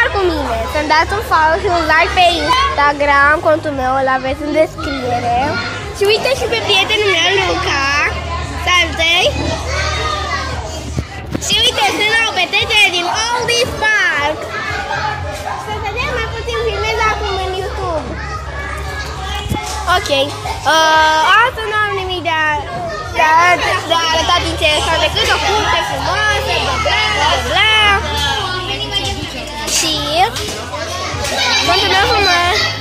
cu mine, să-mi dați un follow și un like pe Instagram, contul meu, îl aveți în descriere. Și uite și pe prietenul meu, Luca. Salutări! Și uite, sunt la o petrecere din Oldies Park. Să vedem mai puțin, filmez acum în YouTube. Ok. Asta nu am nimic de arătat interesant decât o curte frumoasă, bla bla. Și contul meu frumos.